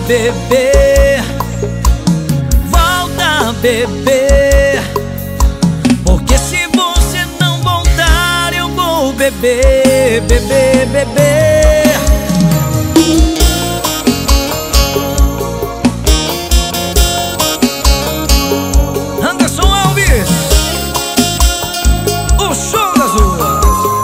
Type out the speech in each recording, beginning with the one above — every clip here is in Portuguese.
beber, volta a beber, porque se você não voltar eu vou beber, beber, beber. Anderson Alves, o show das ruas.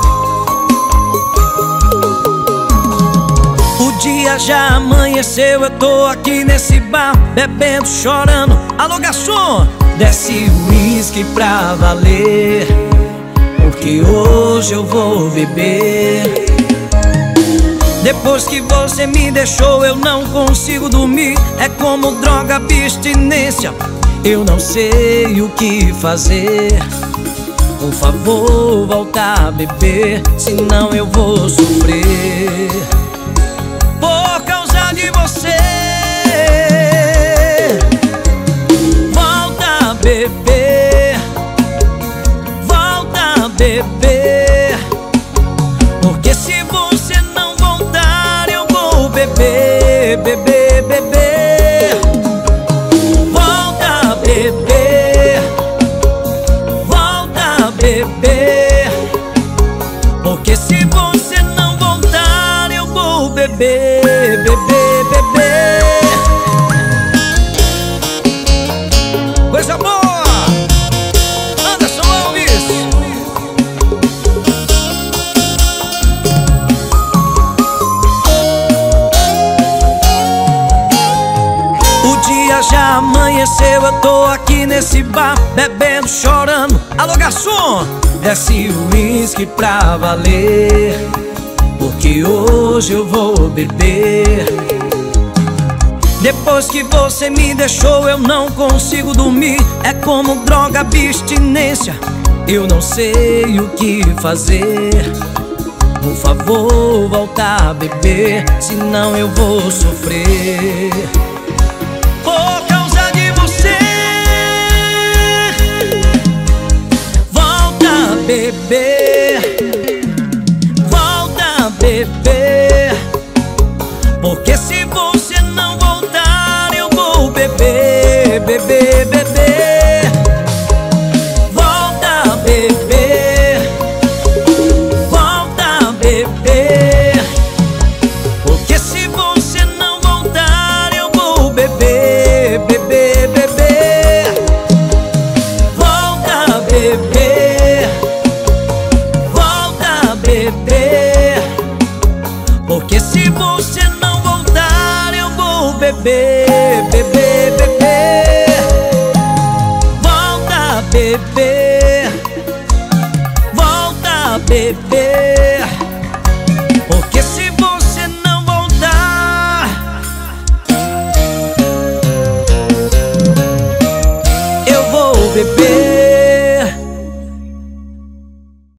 O dia já amanheceu, eu tô aqui nesse bar, bebendo, chorando. Alô, garçom, desce o uísque pra valer, porque hoje eu vou beber. Depois que você me deixou eu não consigo dormir, é como droga, abstinência, eu não sei o que fazer. Por favor, volta a beber, senão eu vou sofrer por causa de você. Volta a beber, volta a beber, porque se você não voltar eu vou beber, beber, beber. Volta a beber, volta a beber, porque se você não voltar eu vou beber, beber, beber. Coisa boa, Anderson Alves. O dia já amanheceu, eu tô aqui nesse bar, bebendo, chorando. Alô, garçom, desce o uísque pra valer, porque hoje eu vou beber. Depois que você me deixou eu não consigo dormir, é como droga, abstinência, eu não sei o que fazer. Por favor, volta a beber, senão eu vou sofrer por causa de você. Volta a beber, volta a beber, porque se você não voltar eu vou beber, beber, beber. Volta a beber, volta a beber, porque se você não voltar eu vou beber, beber, beber. Volta a beber, volta a beber, porque se você não voltar eu vou beber, beber, beber. Volta a beber, volta a beber, porque se